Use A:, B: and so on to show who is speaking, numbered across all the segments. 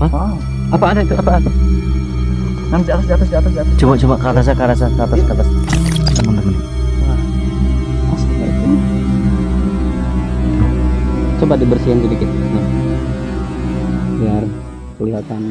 A: Hah?
B: Wow.
A: Apaan itu? Apaan?
B: Di atas, di atas, di atas, di atas.
A: Coba ke atas, ke atas. Teman-teman. Coba dibersihin sedikit. Nah. Biar kelihatan.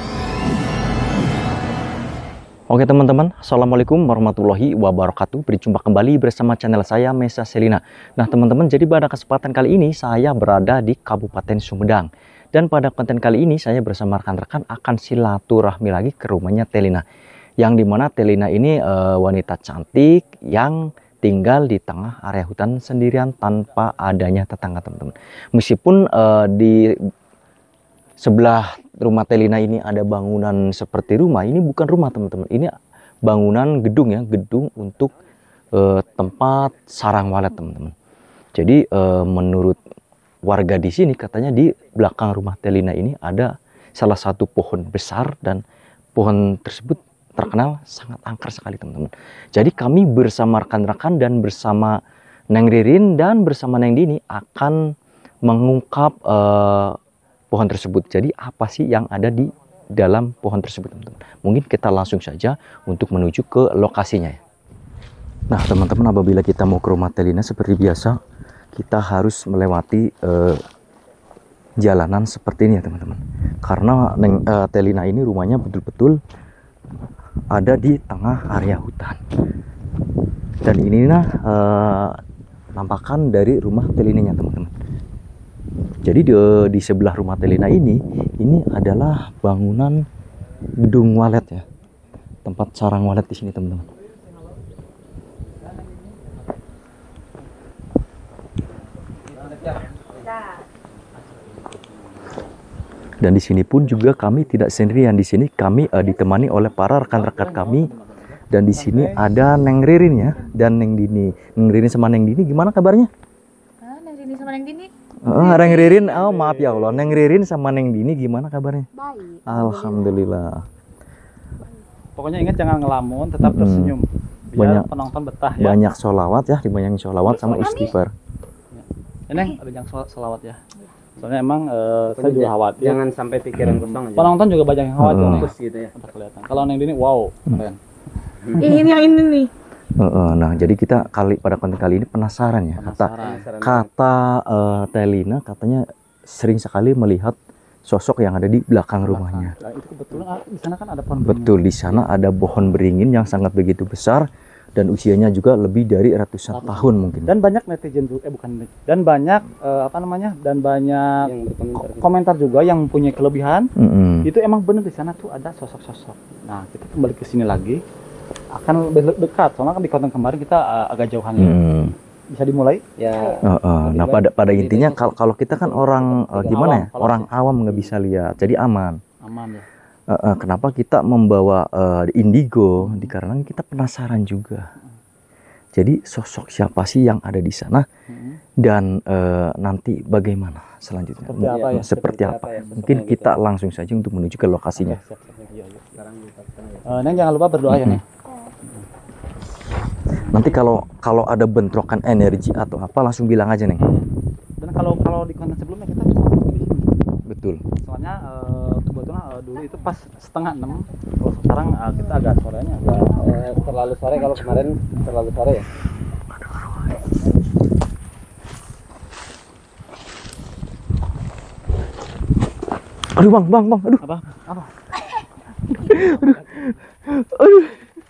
A: Oke teman-teman, assalamualaikum warahmatullahi wabarakatuh. Berjumpa kembali bersama channel saya Mesa Selina. Nah teman-teman, jadi pada kesempatan kali ini saya berada di Kabupaten Sumedang. Dan pada konten kali ini saya bersama rekan-rekan akan silaturahmi lagi ke rumahnya Telina. Yang dimana Telina ini wanita cantik yang tinggal di tengah area hutan sendirian tanpa adanya tetangga teman-teman. Meskipun di sebelah rumah Telina ini ada bangunan seperti rumah, ini bukan rumah teman-teman, ini bangunan gedung ya, gedung untuk tempat sarang walet teman-teman. Jadi menurut warga di sini katanya di belakang rumah Telina ini ada salah satu pohon besar dan pohon tersebut terkenal sangat angker sekali teman-teman. Jadi kami bersama rekan-rekan dan bersama Neng Ririn dan bersama Neng Dini akan mengungkap pohon tersebut. Jadi apa sih yang ada di dalam pohon tersebut teman-teman? Mungkin kita langsung saja untuk menuju ke lokasinya ya. Nah teman-teman, apabila kita mau ke rumah Telina seperti biasa, kita harus melewati jalanan seperti ini ya teman-teman. Karena Telina ini rumahnya betul-betul ada di tengah area hutan. Dan inilah nampakan dari rumah Telinanya teman-teman. Jadi di sebelah rumah Telina ini adalah bangunan gedung walet ya, tempat sarang walet di sini teman-teman. Dan di sini pun juga kami tidak sendirian. Di sini kami ditemani oleh para rekan-rekan kami. Dan di sini ada Neng Ririn ya dan Neng Dini. Neng Ririn sama Neng Dini gimana kabarnya?
C: Neng Dini sama Neng Dini.
A: Neng Ririn, oh maaf ya Allah. Neng Ririn sama Neng Dini gimana kabarnya?
C: Baik.
A: Alhamdulillah.
B: Pokoknya ingat jangan ngelamun, tetap tersenyum. Biar penonton betah ya.
A: Banyak sholawat ya, dibanyakin sholawat sama istighfar.
B: Ya, Neng, ada yang sholawat ya. Soalnya emang saya juga khawatir.
D: Jangan sampai pikiran kosong aja.
B: Penonton juga banyak yang khawatir nih.
D: Gitu ya.
B: Udah kelihatan. Kalau Neng Dini, wow, keren.
C: Ini yang ini nih.
A: Nah, jadi kita pada konten kali ini penasaran ya. Kata Telina katanya sering sekali melihat sosok yang ada di belakang rumahnya.
B: Nah, itu kebetulan di sana kan ada pohon beringin.
A: Betul, di sana ada pohon beringin yang sangat begitu besar dan usianya juga lebih dari ratusan tahun mungkin.
B: Dan banyak netizen juga, dan banyak dan banyak
D: Yang berkomentar.
B: komentar juga yang punya kelebihan. Itu emang benar di sana tuh ada sosok-sosok. Nah, kita kembali ke sini lagi akan lebih dekat. Soalnya kan di konten kemarin kita agak jauhan ya. Bisa dimulai?
D: Ya.
A: Nah, pada intinya kalau kita kan orang gimana ya? Orang awam nggak bisa lihat, jadi aman.
B: Aman ya.
A: Kenapa kita membawa indigo? Dikarenakan kita penasaran juga. Jadi sosok siapa sih yang ada di sana dan nanti bagaimana selanjutnya? Seperti apa? Mungkin kita langsung saja untuk menuju ke lokasinya.
B: Neng jangan lupa berdoa ya Neng.
A: Nanti kalau ada bentrokan energi atau apa langsung bilang aja Neng.
B: Dan kalau di konten sebelumnya kita cuma di sini.
A: Betul.
B: Soalnya kebetulan dulu itu pas 5:30. Kalau sekarang kita agak sorenya agak
D: Terlalu sore, kalau kemarin terlalu sore ya.
A: Aduh bang, aduh.
B: apa?
A: Aduh.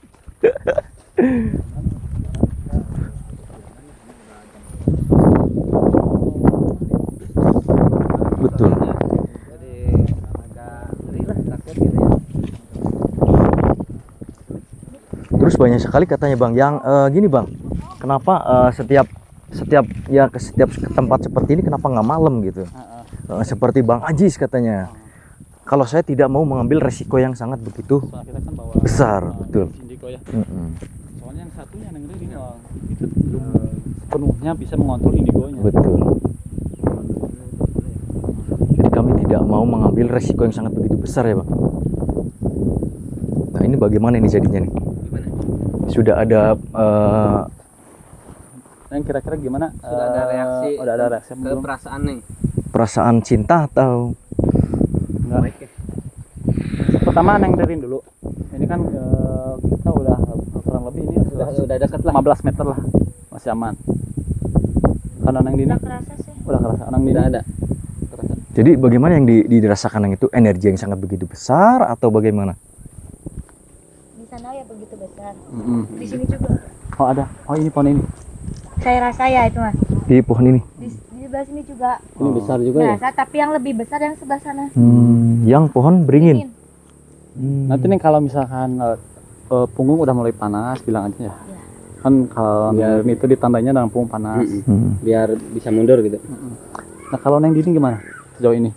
A: Betul.
D: Jadi agak ngeri lah, takut gitu ya.
A: Terus banyak sekali katanya bang, yang gini bang, kenapa setiap ke tempat seperti ini kenapa nggak malam gitu? Seperti Bang Ajis katanya. Kalau saya tidak mau mengambil resiko yang sangat begitu
B: Soalnya kita kan bawa
A: besar, betul.
B: Indigo ya. Soalnya yang satunya Neng Ririn itu belum sepenuhnya bisa mengontrol indigonya.
A: Betul. Jadi kami tidak mau mengambil resiko yang sangat begitu besar ya Bang. Nah ini bagaimana ini jadinya nih? Sudah ada
B: Neng kira-kira gimana?
D: Sudah ada reaksi.
B: Udah ada reaksi
D: Ke
B: belum?
D: perasaan nih.
A: perasaan cinta atau
B: Enggak. pertama Neng Ririn dulu. Ini kan kita udah kurang lebih ini
D: udah dekat lah.
B: 15 meter lah, masih aman. Karena Neng Dini
C: Udah kerasa sih.
B: udah kerasa, Neng Dini
D: Udah ada. Terasa.
A: Jadi bagaimana yang dirasakan yang itu energi yang sangat begitu besar atau bagaimana?
C: Di sana ya begitu besar.
B: Mm-mm.
C: Di sini juga.
B: Oh ada, oh ini pohon ini.
C: Saya rasa ya itu mas.
A: Di pohon ini.
C: Di sebelah sini juga.
D: Ini besar juga ya.
C: Rasa tapi yang lebih besar yang sebelah sana.
A: Yang pohon beringin.
B: Nanti nih kalau misalkan punggung udah mulai panas, bilang aja ya. Kan kalau
D: Biar-
B: Neng Ririn itu ditandanya dengan punggung panas.
D: Biar bisa mundur gitu.
B: Nah kalau Neng Dini gimana sejauh ini?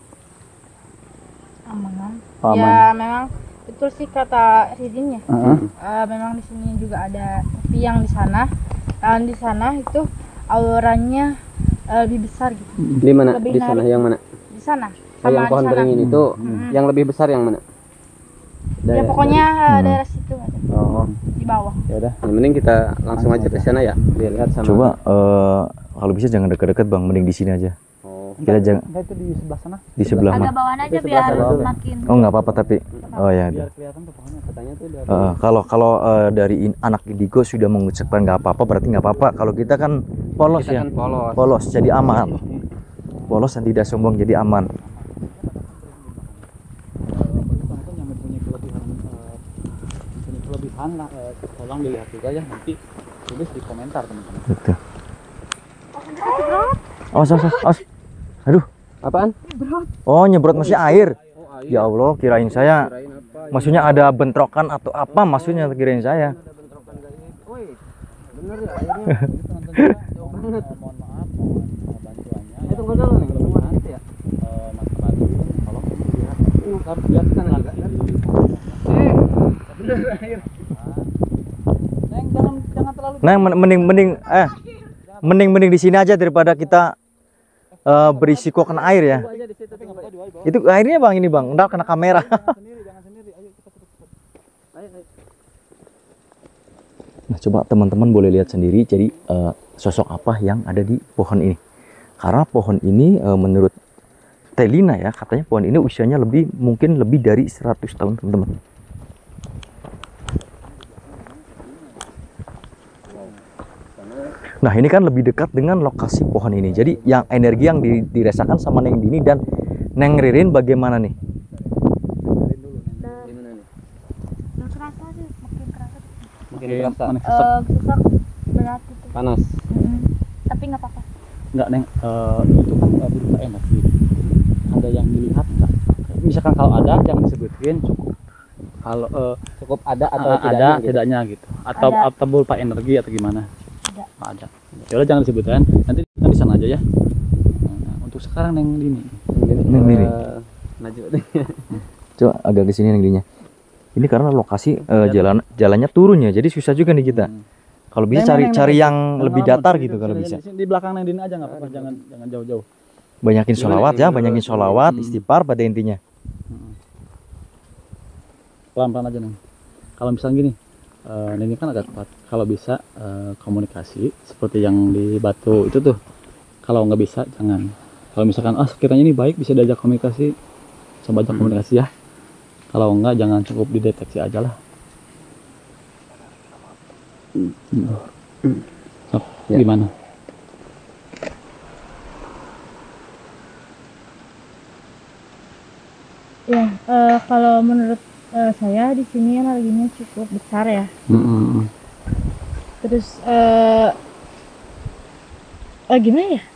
C: Aman.
B: Oh, aman.
C: Ya memang betul sih kata Ridin ya.
B: Heeh.
C: Memang di sini juga ada tapi yang di sana. Di sana itu auranya lebih besar gitu.
D: Di mana?
C: Lebih
D: Di sana
C: narik.
D: yang mana?
C: Di sana.
D: Oh, yang
C: Sama
D: pohon
C: di sana.
D: beringin itu
C: Mm-mm.
D: yang lebih besar yang mana?
C: Ya pokoknya daerah situ ada.
D: Oh,
C: Di bawah.
B: Ya udah.
D: yang mending kita langsung aja ke sana ya. Biar lihat sama.
A: Coba kalau bisa jangan deket-deket bang, mending di sini aja.
D: Oh.
A: Kita jangan
B: Enggak itu di sebelah sana.
A: di sebelah
C: Agak
A: mah.
C: bawahan aja
B: Itu
C: biar
B: sebelah sana.
C: makin.
A: Oh nggak apa-apa tapi. Oh ya.
B: Biar kelihatan tuh pohonnya.
D: Katanya tuh dari
A: Kalau dari anak indigo sudah mengucapkan nggak apa-apa berarti nggak apa-apa. Kalau kita kan polos
D: kita
A: ya,
D: kan polos.
A: polos jadi aman. Polos dan tidak sombong jadi aman.
B: Teman-teman yang mempunyai kelebihan lah, tolong dilihat juga ya, nanti tulis di komentar teman-teman.
A: Betul. Oh, aduh.
D: Apaan?
A: Oh, nyemprot maksudnya air.
D: Oh, air.
A: Ya Allah, kirain saya.
D: Kirain apa?
A: Maksudnya ada bentrokan atau apa? Maksudnya kirain saya.
D: Ada bentrokan kayak ini. Woi, bener ya airnya.
B: Jadi teman-teman mohon maaf, mohon bantuannya.
D: Itu enggak jalan nih, keluar gitu ya.
B: Mas Badu, tolong dilihat. Lihat kan agak
D: Bener air.
B: Neng jangan terlalu
A: Nah, mending di sini aja daripada kita berisiko kena air ya.
B: aja di situ, tapi enggak apa-apa di bawah.
A: Itu airnya bang ini bang, ntar kena kamera.
B: Jangan sendiri. Ayo cepat.
D: Ayo, ayo.
A: Nah, coba teman-teman boleh lihat sendiri. Jadi sosok apa yang ada di pohon ini? Karena pohon ini menurut Telina ya, katanya pohon ini usianya mungkin lebih dari 100 tahun teman-teman. Nah ini kan lebih dekat dengan lokasi pohon ini. Jadi yang energi yang dirasakan sama Neng Dini dan Neng Ririn bagaimana nih?
D: Gimana nih?
C: Udah kerasa sih, makin kerasa.
D: Makin kerasa.
C: Sesak berat itu.
D: Panas.
C: Tapi nggak apa-apa.
B: Enggak Neng, itu kan berupa energi. Ada yang dilihat enggak? Misalkan kalau ada jangan disebutin, cukup. Kalau
D: Cukup ada atau
B: ada
D: tidaknya gitu.
B: tidaknya gitu. Atau berupa energi atau gimana?
C: Ada.
B: Ada. Ya udah jangan disebutin. Nanti di sana aja ya. Nah, untuk sekarang Neng Dini.
A: Neng Dini.
D: Maju deh.
A: Coba agak ke sini Neng Dini. Ini karena lokasi jalannya turun ya, jadi susah juga nih kita. Kalau bisa cari yang lebih datar gitu kalau bisa.
B: Di belakang Neng Dini aja nggak apa-apa, jangan jauh-jauh.
A: Banyakin
D: Gimana
A: sholawat
D: yang
A: ya,
D: dulu?
A: banyakin sholawat, istighfar pada intinya.
B: Pelan-pelan aja Neng. Kalau misalnya gini, ini kan agak tepat. Kalau bisa komunikasi seperti yang di batu itu tuh. Kalau nggak bisa jangan. Kalau misalkan sekiranya ini baik bisa diajak komunikasi, coba ajak komunikasi ya. Kalau enggak jangan cukup dideteksi aja lah. Sok,
D: Ya.
B: gimana?
C: Ya, kalau menurut saya di sini energinya cukup besar ya. Terus gimana ya?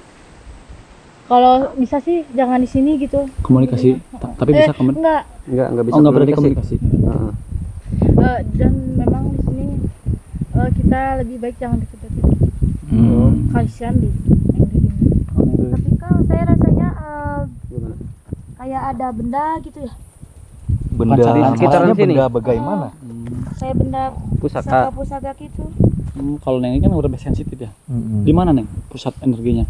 C: Kalau bisa sih jangan di sini gitu.
B: Komunikasi, tapi bisa komunikasi.
C: Enggak.
D: Enggak bisa.
B: Oh, nggak berarti komunikasi.
D: Heeh.
C: Dan memang di sini kita lebih baik jangan deket-deket. Kasihan di yang di sini. Tapi kalau saya rasanya
D: Gimana?
C: kayak ada benda gitu ya.
A: Benda
B: Sekitaran
A: maksudnya
D: sini.
A: benda bagaimana?
C: Kayak benda
D: Pusaka.
C: pusaka gitu.
B: Kalau Neng ini kan udah sensitif ya. Di mana Neng pusat energinya?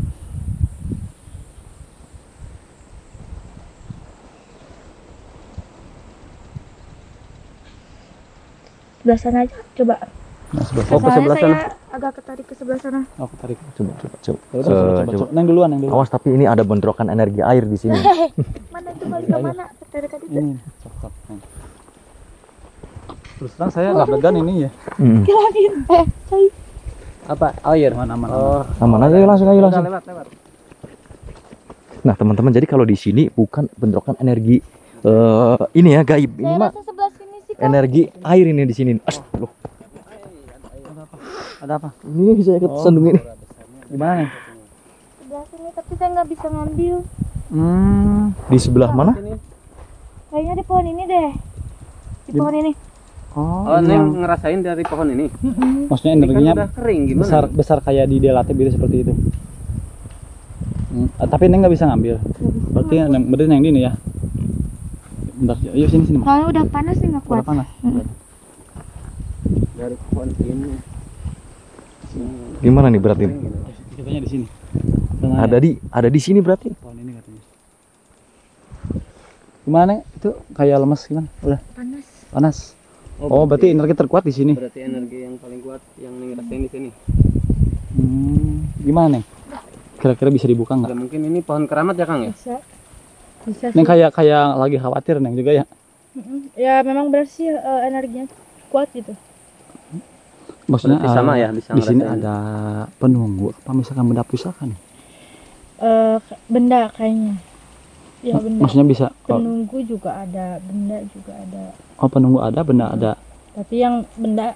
C: Sebelah sana aja coba.
B: Nah, sebelah.
D: Oh, ke sebelah
C: Soalnya
D: sana.
C: saya agak ketarik ke sebelah sana.
B: Oh, ketarik.
A: Coba.
B: Ya udah, coba. Neng duluan, Neng duluan.
A: Awas tapi ini ada bentrokan energi air di sini.
C: Mana itu balik ke mana? Ketarik tadi tuh.
B: Ini. Sok. Stop, Neng. Terus terang saya nggak vegan ini ya.
C: Kirain cai.
D: Apa? Air.
B: Aman.
A: Aman aja, langsung aja
D: Udah,
A: langsung.
D: lewat.
A: Nah teman-teman, jadi kalau di sini bukan bentrokan energi ini ya gaib, ini
C: Saya
A: mah
C: rasa sebelah sini sih Kak.
A: energi air ini di sini. Loh,
B: Ada apa?
A: ini saya kesandung ini.
B: Gimana nih?
C: Sebelah sini tapi saya nggak bisa ngambil.
A: Di sebelah mana?
C: Kayaknya di pohon ini deh. Di pohon ini.
B: Oh,
D: Oh,
B: ini yang
D: Neng ngerasain dari pohon ini.
B: maksudnya
D: Ini kan
B: energinya
D: udah kering gimana?
B: besar kayak di Delate biru seperti itu. Tapi Neng nggak bisa ngambil. Berarti Neng ini ya. Bentar, yuk sini. Mas.
C: Soalnya udah panas nih nggak kuat.
B: Udah panas.
D: Dari pohon ini.
A: Gimana nih berarti?
B: Katanya di sini.
A: Ada di sini berarti.
B: Pohon ini katanya. Gimana Neng? Itu kayak lemes gimana? Udah panas. Oh, berarti energi terkuat di sini.
D: Berarti energi yang paling kuat yang Neng rasain di sini.
B: Gimana Neng? Kira-kira bisa dibuka nggak?
D: Ya, mungkin ini pohon keramat ya Kang ya?
C: Bisa
B: Neng
C: sih.
B: kayak lagi khawatir Neng juga ya.
C: Ya memang benar sih energinya kuat gitu.
B: Maksudnya
D: Berarti sama ya, bisa
B: di sini
D: ngerasain.
B: ada penunggu apa misalkan benda pusaka nih?
C: Benda kayaknya. Ya benda.
B: Maksudnya bisa
C: Penunggu juga ada, benda juga ada.
B: penunggu ada, benda ada.
C: Tapi yang benda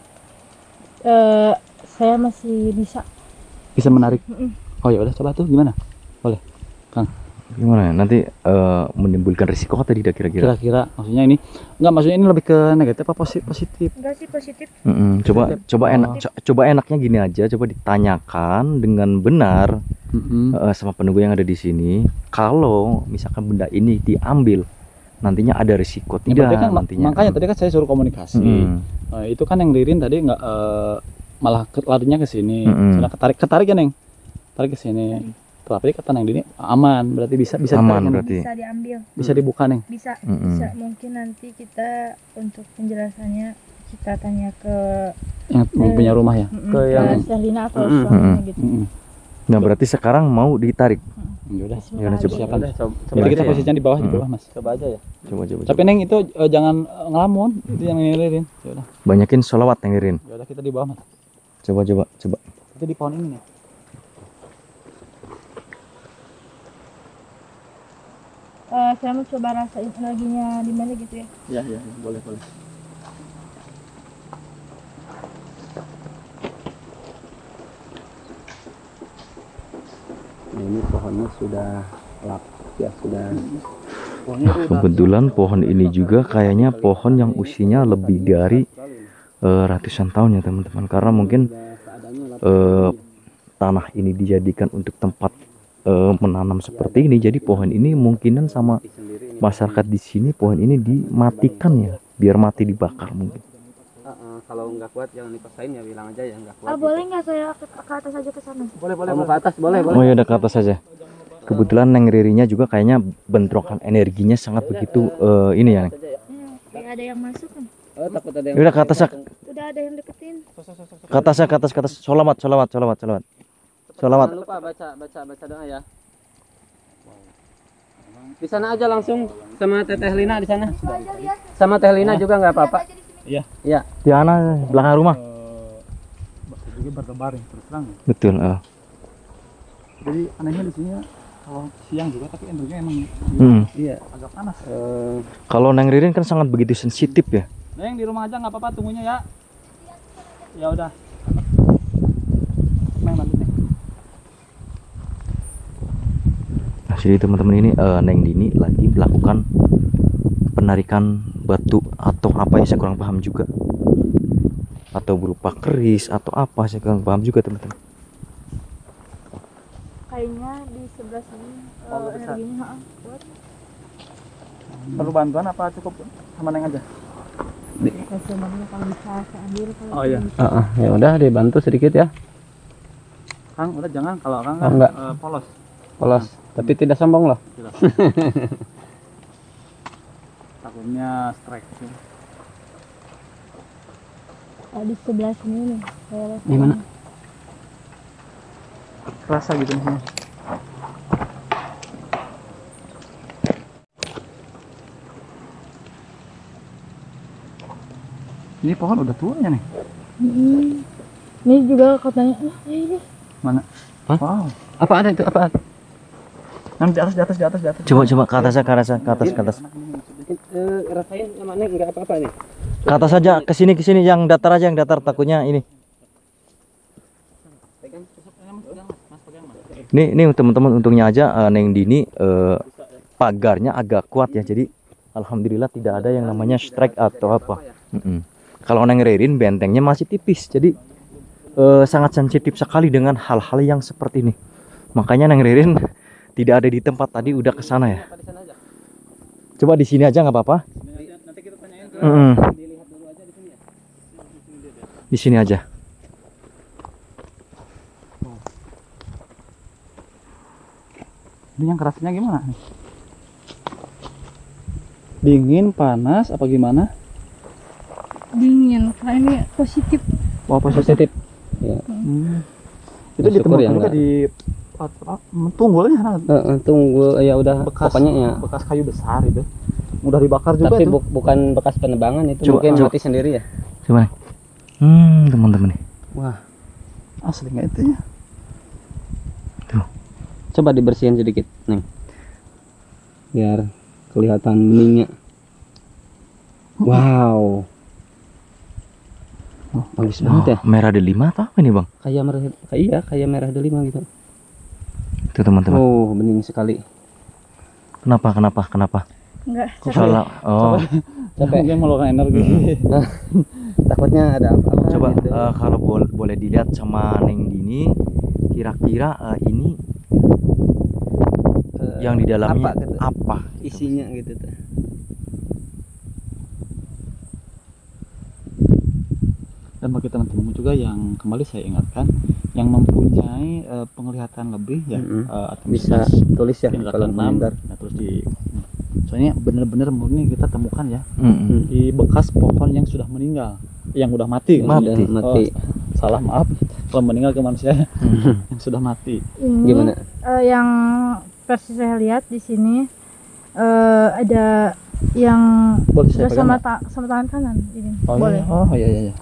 C: saya masih bisa.
B: Bisa menarik.
C: Mm-mm.
B: Oh ya udah coba tuh gimana?
A: Gimana ya? Nanti menimbulkan risiko atau tidak kira-kira?
B: Kira-kira maksudnya ini maksudnya ini lebih ke negatif apa positif?
C: Enggak sih positif.
A: Coba enaknya gini aja, coba ditanyakan dengan benar sama penunggu yang ada di sini. Kalau misalkan benda ini diambil, nantinya ada risiko
B: Ya,
A: tidak
B: berarti kan,
A: nantinya.
B: makanya tadi kan saya suruh komunikasi. Itu kan yang Ririn tadi nggak malah larinya ke sini. Soalnya ketarik ya Neng. Tarik ke sini. Tapi kata Neng ini aman, berarti bisa
A: Aman
B: ditarik, Neng.
A: berarti.
C: Bisa diambil.
B: Bisa dibuka Neng.
C: Bisa.
A: Mm-mm.
C: Bisa. Mungkin nanti kita untuk penjelasannya kita tanya ke
B: Yang punya rumah ya.
C: ke
D: yang-
C: Selina atau
D: Mm-mm.
C: suaminya gitu.
A: Nah berarti sekarang mau ditarik.
B: Ya udah.
A: Gimana, coba?
B: Siapa?
D: Udah, coba
B: Jadi kita
D: aja ya.
B: posisinya di bawah Mas.
D: Coba aja ya.
A: Coba.
B: Tapi Neng itu jangan ngelamun, itu yang ngelirin. Ya udah.
A: Banyakin sholawat yang Ririn.
B: Ya udah kita di bawah Mas.
A: Coba.
B: Itu di pohon ini nih.
C: Saya mau coba rasain energinya di mana gitu ya.
B: Ya, boleh.
D: Nah, ini pohonnya sudah lap ya, sudah.
A: Kebetulan pohon ini juga kayaknya pohon yang usianya lebih dari ratusan tahun ya teman-teman. Karena mungkin tanah ini dijadikan untuk tempat menanam seperti ini. Jadi pohon ini mungkinan sama masyarakat di sini pohon ini dimatikan ya, biar mati dibakar mungkin.
D: Kalau nggak kuat jangan dipaksain ya, bilang aja ya nggak kuat.
C: Boleh nggak saya ke atas aja ke sana?
B: Boleh.
D: Kamu ke atas boleh.
A: Oh ya udah ke atas saja. Kebetulan Neng Ririnya juga kayaknya bentrokan energinya sangat begitu ini ya Neng.
C: Kayak ada yang masuk kan?
D: Oh, takut ada yang.
A: Udah ke atas ya.
C: Udah ada yang deketin.
A: Ke atas. Sholawat.
D: Jangan lupa baca doa ya. Di sana aja langsung sama Teteh Lina di sana.
C: Itu aja lihat.
D: Sama Teh Lina juga nggak apa-apa.
C: Lihat aja di sini.
D: Iya.
A: Di mana belakang rumah?
B: Juga bertebar yang terus terang.
A: Betul.
B: Jadi anehnya di sini kalau siang juga tapi energinya emang
D: Iya.
B: agak panas.
A: Kalau Neng Ririn kan sangat begitu sensitif ya.
B: Neng di rumah aja nggak apa-apa, tunggunya ya. Ya udah. Neng bantu Neng.
A: Nah, jadi teman-teman ini Neng Dini lagi melakukan penarikan batu atau apa ya, saya kurang paham juga. Atau berupa keris atau apa, saya kurang paham juga teman-teman.
C: Kayaknya di sebelah sini energinya kuat.
B: Perlu bantuan apa cukup sama Neng aja?
C: Kasih namanya kalau bisa saya ambil kalau
B: Oh iya.
D: Ya udah dibantu sedikit ya.
B: Kang, udah jangan kalau Kang
D: Oh, enggak.
B: polos.
D: Polos, tapi tidak sombong loh.
B: Takutnya strike sih.
C: di sebelah sini nih. Saya rasa.
D: Di mana?
B: Kerasa gitu nih. Ini pohon udah tua ya nih.
C: Ini juga katanya ini
B: Mana?
D: Hah?
B: Wow.
D: Apa ada itu? Apa?
B: Yang di atas.
A: Coba ke atas, ke atas.
D: Rasain sama Neng enggak apa-apa nih.
A: Ke atas aja, ke sini yang datar aja, yang datar takutnya ini.
D: Pegang.
B: Mas pegang, Mas.
A: Nih teman-teman, untungnya aja Neng Dini pagarnya agak kuat ya, jadi alhamdulillah tidak ada yang namanya strike atau apa. Kalau Neng Ririn bentengnya masih tipis, jadi sangat sensitif sekali dengan hal-hal yang seperti ini. Makanya Neng Ririn tidak ada di tempat tadi, udah ke sana ya. Coba di sini aja nggak apa-apa.
B: Nanti kita tanyain ke
D: Dilihat dulu aja di sini ya.
A: Di sini aja.
B: ini yang kerasnya gimana nih? Dingin, panas, apa gimana?
C: dingin karena ini positif.
B: Wah, positif.
D: Ya.
B: Itu
D: Bersyukur
B: ditemukan
D: ya,
B: juga
D: enggak.
B: di tunggulnya, nah,
D: Tunggu ya udah pokoknya ya.
B: bekas kayu besar itu. Udah dibakar juga
D: Tapi
B: tuh.
D: bukan bekas penebangan itu,
A: Coba,
D: mungkin
A: coba.
D: mati sendiri ya.
A: Coba nih. Teman-teman nih.
D: Wah,
B: Asli nggak itu ya?
D: coba dibersihin sedikit, Neng. Biar kelihatan beningnya. Wow. Oh, bagus banget ya.
A: Merah delima atau apa ini bang?
D: Kayak merah delima gitu.
A: Itu teman-teman.
D: Oh, bening sekali.
A: Kenapa?
C: Enggak.
A: Kalau
D: Capek.
B: Dia meluangkan energi.
D: Takutnya ada apa-apa.
A: coba
D: gitu.
A: kalau boleh dilihat sama Neng Dini, kira-kira ini yang di dalamnya
D: apa gitu?
A: apa?
D: Isinya gitu tuh.
B: Dan bagi teman-teman juga yang kembali saya ingatkan, yang mempunyai penglihatan lebih ya, atau
D: Bisa tulis ya kalau
B: tingkatan 6,
D: komentar.
B: nah, terus soalnya benar-benar murni kita temukan ya
A: Mm-mm.
B: di bekas pohon yang sudah meninggal, yang udah mati.
A: Mati.
D: Sudah mati.
B: Salah, maaf kalau meninggal ke manusia yang sudah mati.
C: Ini
D: Gimana?
C: yang versi saya lihat di sini ada yang
B: Boleh saya pegang
C: sama
B: nggak?
C: sama tangan kanan ini.
B: Oh,
C: Boleh.
B: iya.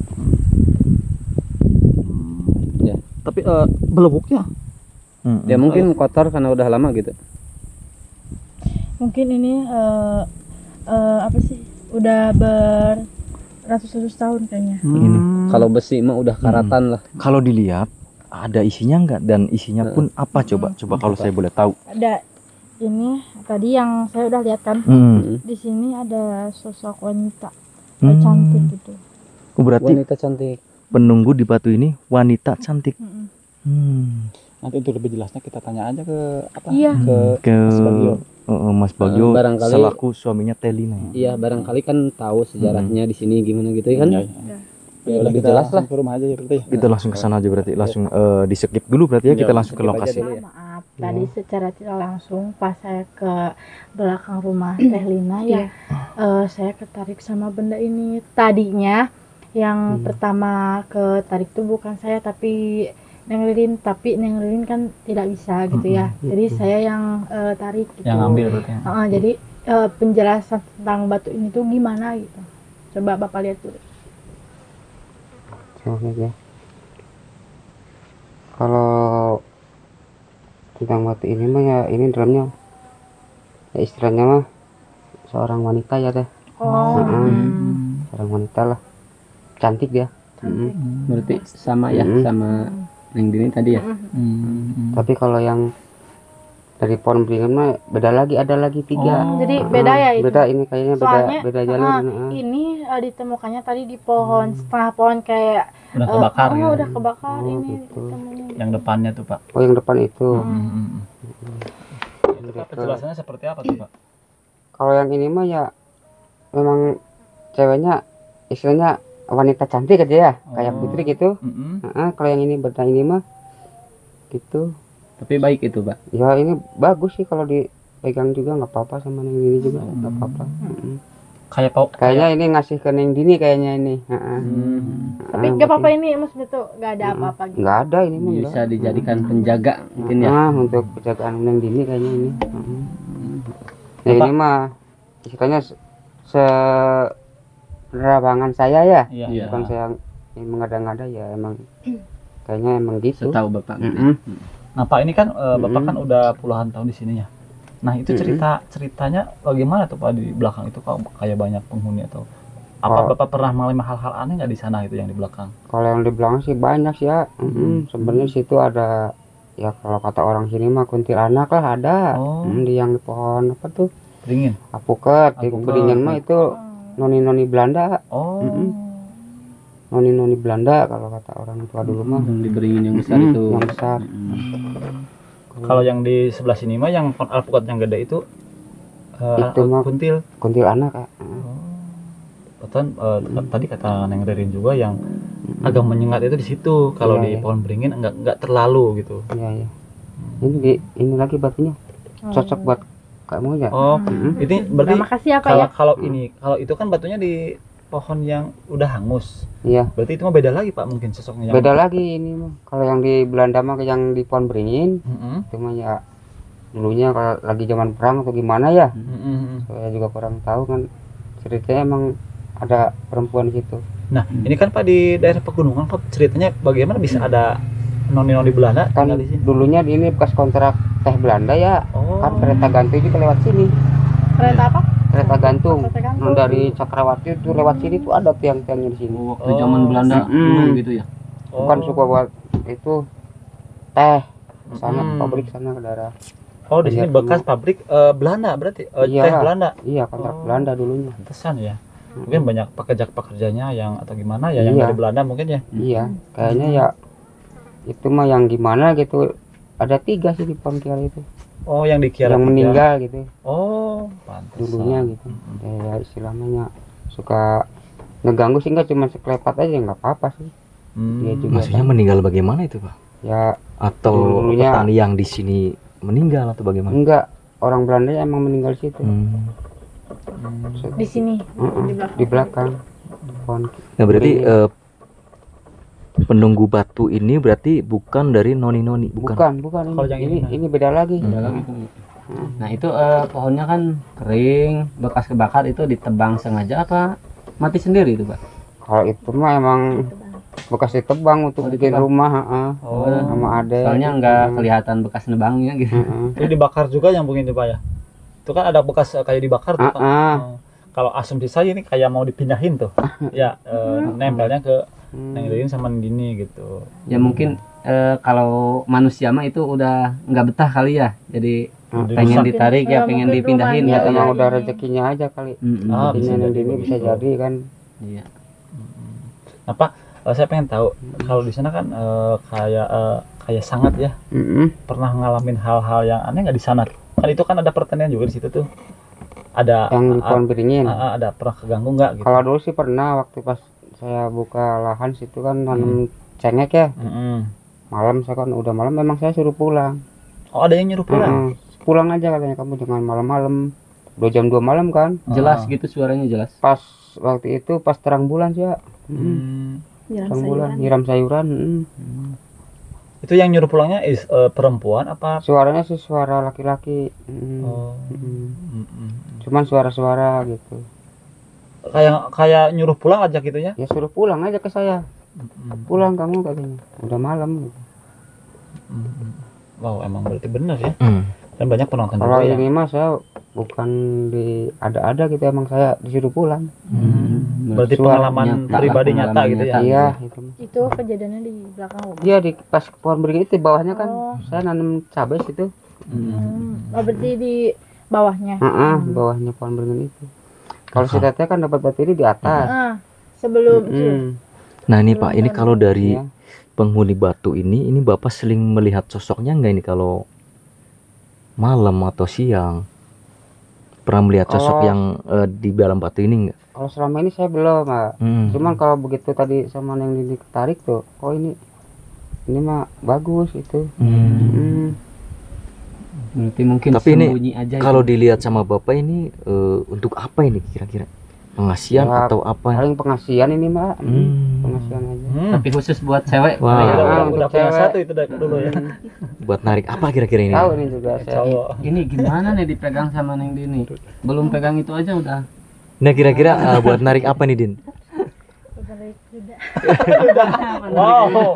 D: Ya.
B: Tapi belebuknya
A: Mm-mm.
D: Ya mungkin kotor karena udah lama gitu.
C: Mungkin ini apa sih? Udah beratus-ratus tahun kayaknya.
D: Kalau besi mah udah karatan lah.
A: Kalau dilihat ada isinya enggak, dan isinya pun apa? Coba kalau saya boleh tahu.
C: Ada ini tadi yang saya udah lihat kan. Di sini ada sosok wanita cantik gitu.
A: Oh, berarti
D: Wanita cantik.
A: penunggu di batu ini wanita cantik.
B: nanti untuk lebih jelasnya kita tanya aja ke apa?
C: Iya.
A: Ke
B: Mas Bagio.
A: Mas Bagio
D: Barangkali-
A: selaku suaminya Telina ya.
D: Iya, barangkali kan tahu sejarahnya di sini gimana gitu ya kan.
B: Iya. Ya,
D: Lebih
B: kita
D: jelas lah.
B: langsung ke rumah aja ya berarti.
A: Kita langsung ke sana aja berarti, langsung di skip dulu berarti ya, kita
B: Iya,
A: langsung ke
D: skip aja
A: lokasi.
D: dulu.
C: Maaf, tadi secara tidak langsung pas saya ke belakang rumah Teh Lina ya, saya ketarik sama benda ini. Tadinya yang pertama ketarik tuh bukan saya tapi Neng Ririn, tapi Neng Ririn kan tidak bisa gitu ya. Jadi saya yang tarik gitu.
B: Yang ambil berarti.
C: Jadi penjelasan tentang batu ini tuh gimana gitu. Coba Bapak lihat dulu.
E: Ya. Kalau tentang batu ini mah ya, ini dalamnya ya istilahnya mah seorang wanita ya deh.
C: Oh.
E: Seorang wanita lah, cantik dia.
D: Berarti sama ya sama yang Dini tadi ya.
E: Tapi kalau yang dari pohon beringin mah beda lagi, ada lagi 3.
C: Jadi beda ya itu.
E: Beda ini kayaknya
C: Soalnya
E: beda jalur.
C: ini ditemukannya tadi di pohon, setengah pohon kayak
B: Udah kebakar gitu.
C: udah kebakar
E: Oh,
C: ini
E: gitu.
C: ditemunya.
B: Yang depannya tuh, Pak.
E: Oh, yang depan itu.
B: Itu Pak, penjelasannya seperti apa tuh, Pak?
E: Kalau yang ini mah ya memang ceweknya istilahnya wanita cantik aja ya, kayak putri gitu. Kalau yang ini beda ini mah gitu.
D: Tapi baik itu, Pak.
E: Ya ini bagus sih kalau dipegang juga nggak apa-apa, sama yang ini juga nggak apa-apa.
B: Kayak Pak.
E: Kayaknya ini ngasih ke Neng Dini kayaknya ini.
C: Tapi nggak apa-apa ini maksudnya tuh nggak ada apa-apa gitu.
E: Nggak ada ini mah.
D: Bisa dijadikan penjaga mungkin ya.
E: Untuk penjagaan Neng Dini kayaknya ini. Ya ini mah istilahnya penerabangan saya ya,
B: Iya.
E: bukan saya yang mengada-ngada ya, emang kayaknya emang gitu.
D: Setahu Bapak gitu.
E: Mm-mm.
B: Nah Pak, ini kan Bapak kan udah puluhan tahun di sini ya. Nah itu ceritanya bagaimana tuh Pak di belakang itu, kok kayak banyak penghuni atau apa?
E: Oh.
B: Bapak pernah mengalami hal-hal aneh nggak di sana itu yang di belakang?
E: Kalau yang di belakang sih banyak sih ya. Sebenarnya di situ ada ya, kalau kata orang sini mah kuntilanak lah ada.
B: Oh.
E: Di yang di pohon apa tuh?
B: Beringin.
E: Apuket. Di
B: Apuket.
E: Beringin mah itu noni-noni Belanda.
B: Oh.
E: Noni-noni Belanda kalau kata orang tua dulu mah.
D: Yang diberingin yang besar itu.
E: Yang besar.
B: Kalau yang di sebelah sini mah yang pohon alpukat yang gede itu
E: Itu mah kuntilanak ya.
B: Betul, tadi kata Neng Rerin juga yang agak menyengat itu di situ. Kalau
E: Iya,
B: di
E: iya.
B: pohon beringin enggak terlalu gitu.
E: Iya, iya. Ini lagi batunya. Cocok buat kamu ya.
B: Oh, ini berarti
C: Terima kasih ya Pak
B: kalau
C: ya.
B: kalau itu kan batunya di pohon yang udah hangus.
E: Iya.
B: Berarti itu mah beda lagi Pak, mungkin sosoknya.
E: Beda lagi ini mah. Kalau yang di Belanda mah yang di pohon beringin,
B: Mm-mm.
E: itu mah ya dulunya kalau lagi zaman perang atau gimana ya.
B: Mm-mm.
E: Saya juga kurang tahu kan. Ceritanya emang ada perempuan di situ.
B: Nah, ini kan Pak di daerah pegunungan Pak, ceritanya bagaimana bisa ada noni-noni Belanda
E: Kan
B: tinggal di sini?
E: dulunya ini bekas kontrak teh Belanda ya.
B: Oh.
E: Kan kereta gantung juga lewat sini.
C: Kereta apa?
E: Kereta gantung.
C: Kereta gantung.
E: Dari Cakrawati itu lewat sini tuh ada tiang-tiangnya di sini.
D: Waktu zaman Belanda dulu gitu ya.
E: Bukan suka buat itu teh sana
B: Hmm.
E: pabrik sana ke daerah.
B: Oh, di sini
E: Iya,
B: bekas pabrik Belanda berarti
E: Iya.
B: teh Belanda.
E: Iya, kontrak
B: Oh.
E: Belanda dulunya.
B: Pantesan ya. Mungkin banyak pekerja-pekerjanya yang atau gimana ya yang
E: Iya.
B: dari Belanda mungkin ya.
E: Iya, kayaknya ya itu mah yang gimana gitu. Ada 3 sih di Pontianak itu
B: Oh, yang dikiara
E: yang meninggal gitu
B: Oh, pantesan.
E: dulunya gitu. Ya istilahnya suka ngeganggu sih, nggak cuma sekelepat aja nggak apa-apa sih. Dia juga
A: Maksudnya meninggal bagaimana itu Pak?
E: ya
A: Atau
E: Dulunya-
A: petani yang di sini meninggal atau bagaimana?
E: enggak, orang Belanda emang meninggal di situ.
C: Di sini.
E: Di belakang pohon.
A: Nah berarti
E: Beringin.
A: penunggu batu ini berarti bukan dari noni-noni, bukan?
E: bukan
B: Kalau yang
E: ini
B: ini,
E: ini beda lagi.
D: Ada lagi tuh. Nah itu pohonnya kan kering, bekas kebakar, itu ditebang sengaja apa mati sendiri itu Pak?
E: Kalau itu mah emang bekas ditebang untuk
D: Oh,
E: bikin
D: ditebang.
E: rumah,
B: Oh,
E: sama adek.
D: Soalnya nggak kelihatan bekas nebangnya gitu.
B: itu dibakar juga yang mungkin itu Pak ya. Itu kan ada bekas kayak dibakar tuh Pak. Oh. Kalau asumsi saya ini kayak mau dipindahin tuh. Ya, nempelnya ke Neng Ririn sama Dini gitu.
D: Ya mungkin kalau manusia mah itu udah nggak betah kali ya, jadi pengen
B: Dirusak.
D: ditarik ya,
C: Ya,
D: pengen
C: mungkin
D: dipindahin
C: rumahnya
E: Ya
D: gitu ya.
E: emang
C: Iya,
E: udah
C: ini.
E: rezekinya aja kali.
B: Ah, bisa
E: Rezekinya
B: jadi
E: ini bisa
B: begitu.
E: jadi kan.
D: Iya.
B: Nah Pak, saya pengen tahu kalau di sana kan kayak sangat ya. Pernah ngalamin hal-hal yang aneh nggak di sana? Kan itu kan ada pertanian juga di situ tuh. Ada
E: Yang di pohon beringin.
B: ada pernah keganggu nggak gitu?
E: Kalau dulu sih pernah, waktu pas saya buka lahan situ kan nanam cengek ya.
B: Mm-mm.
E: Malam saya kan udah malam, memang saya suruh pulang.
B: Oh, ada yang nyuruh pulang?
E: Pulang aja katanya, kamu jangan malam-malam. 2 jam 2 malam kan.
D: Jelas gitu suaranya jelas.
E: Pas waktu itu pas terang bulan sih ya.
B: Hmm.
C: Jalan
E: Terang bulan,
C: sayuran.
E: nyiram sayuran.
B: Itu yang nyuruh pulangnya perempuan apa?
E: Suaranya sih suara laki-laki.
B: Oh.
E: Mm-mm. Cuman suara-suara gitu.
B: Kayak nyuruh pulang aja gitu ya?
E: Ya suruh pulang aja ke saya. Pulang kamu katanya. Udah malam gitu.
B: Wow, emang berarti benar ya.
A: Hmm.
B: Dan banyak penonton
E: Kalau
B: juga ya.
E: ini mah saya bukan di ada gitu, emang saya disuruh pulang.
B: Berarti
E: Suara
B: pengalaman
D: nyata,
B: pribadi
D: pengalaman
B: nyata gitu ya.
D: nyata.
E: Iya, itu mah.
C: Itu kejadiannya di belakang rumah.
E: Iya, di pas pohon beringin itu bawahnya kan
C: Oh.
E: saya nanam cabai situ.
C: Oh, berarti di bawahnya.
E: Bawahnya pohon beringin itu. Kalau si teteh kan dapat bateri di atas.
C: Ah, sebelum itu.
A: Nah ini Pak, ini kalau dari
E: Iya.
A: penghuni batu ini Bapak sering melihat sosoknya nggak ini kalau malam atau siang? Pernah melihat sosok
E: Kalau-
A: yang di dalam batu ini nggak?
E: Kalau selama ini saya belum, Pak.
A: Hmm.
E: Cuman kalau begitu tadi sama yang ditarik tuh, oh ini mah bagus itu.
D: Berarti mungkin
A: Tapi ini
D: sembunyi aja
A: Kalau
D: itu.
A: dilihat sama Bapak ini untuk apa ini kira-kira? Pengasian
E: Ya,
A: atau apa?
E: Paling pengasian ini mah.
A: Hmm.
E: Pengasian aja.
D: Tapi khusus buat cewek.
A: Wah.
B: Ya, udah
E: untuk
B: punya
E: cewek.
B: satu itu dulu ya.
A: Buat narik apa kira-kira ini?
E: Tahu ini juga saya.
B: Cowok.
D: Ini gimana nih dipegang sama Neng Dini? Belum pegang itu aja udah
A: Nah kira-kira buat narik apa nih Din?
C: Berbalik kuda.
B: Wow.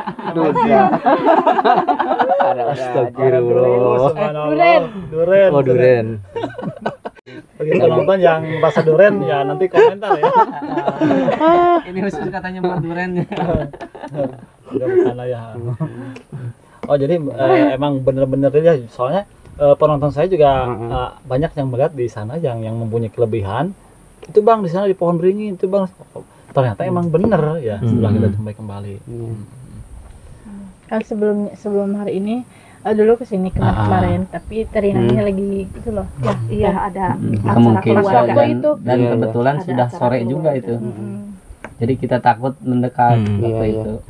A: Astagfirullah.
C: Duren.
B: Duren.
A: Oh duren.
B: Bagi penonton yang bahasa duren ya nanti komentar ya.
D: Ini khusus katanya buat duren.
B: Udah bukan lah ya. Oh jadi emang bener-bener ya soalnya penonton saya juga banyak yang melihat di sana yang mempunyai kelebihan itu bang di sana di pohon beringin itu bang ternyata emang bener ya setelah kita jumpai kembali.
C: Kan sebelum hari ini dulu kesini kemarin tapi terinanya lagi itu loh ya
F: Iya, ada
D: Kemungkinan
F: acara keluarga.
C: itu.
D: dan
E: Iya,
D: kebetulan
F: Ada
D: sudah
F: acara
D: sore
F: keluarga
D: juga
F: itu.
D: itu. Jadi kita takut mendekat waktu
E: Iya, iya.
D: itu.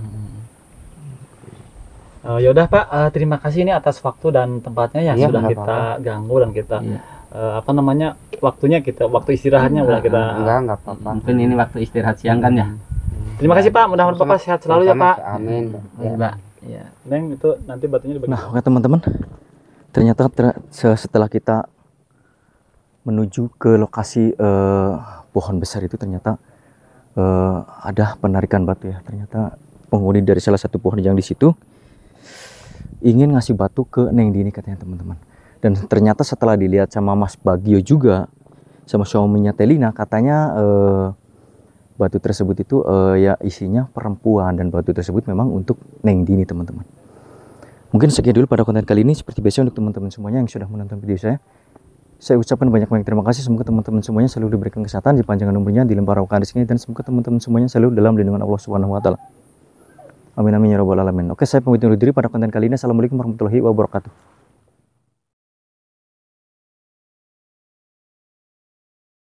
B: Ya udah Pak, terima kasih ini atas waktu dan tempatnya ya
E: Iya,
B: sudah
E: nggak
B: kita ganggu dan kita
D: Iya.
B: apa namanya waktu istirahatnya udah kita.
E: Enggak apa-apa.
D: Mungkin ini waktu istirahat siang kan ya.
B: Terima kasih Pak, mudah-mudahan Bapak sehat selalu ya Pak.
E: Amin.
D: Iya, Pak. Iya.
B: Neng itu nanti batunya dibagi.
A: Nah oke teman-teman, ternyata setelah kita menuju ke lokasi pohon besar itu ternyata ada penarikan batu ya. Ternyata penghuni dari salah satu pohon yang di situ ingin ngasih batu ke Neng Dini katanya teman-teman. Dan ternyata setelah dilihat sama Mas Bagio juga sama suaminya Telina katanya batu tersebut itu ya isinya perempuan dan batu tersebut memang untuk Neng Dini teman-teman. Mungkin sekian dulu pada konten kali ini. Seperti biasa untuk teman-teman semuanya yang sudah menonton video saya ucapkan banyak-banyak terima kasih. Semoga teman-teman semuanya selalu diberikan kesehatan, dipanjangkan umurnya, dilimpahkan rezeki, dan semoga teman-teman semuanya selalu dalam lindungan Allah Subhanahu wa taala. Amin amin ya rabbal alamin. Oke, saya pamit undur diri pada konten kali ini. Assalamualaikum warahmatullahi wabarakatuh.